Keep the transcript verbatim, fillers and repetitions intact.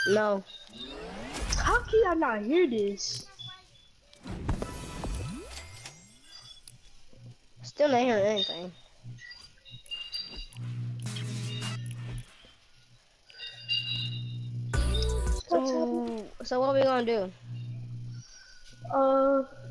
No. How can I not hear this? Still not hearing anything. What's happening? So, so what we gonna do? Uh.